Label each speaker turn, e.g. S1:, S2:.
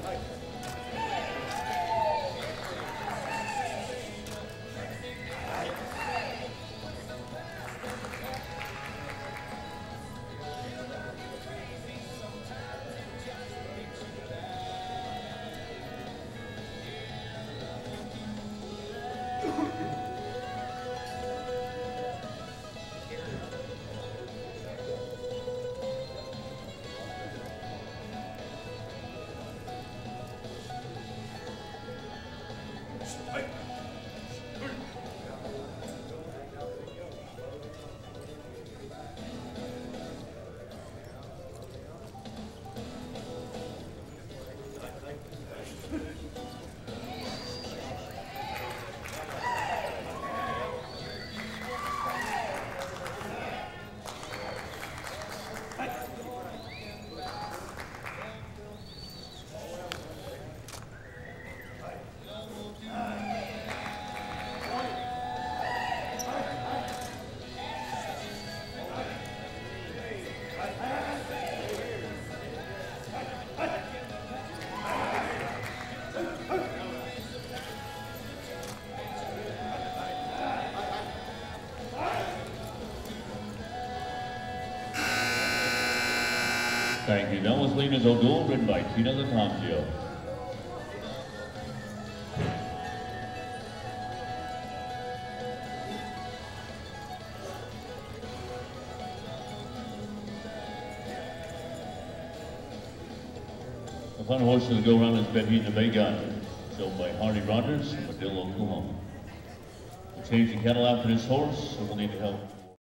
S1: Thank you. That was Lena's O'Doul, written by Tina Lattanzio. The final horse to go around is Betty the Baygun, shown by Hardy Rogers from Madill, Oklahoma. We'll change the cattle after this horse, so we'll need to help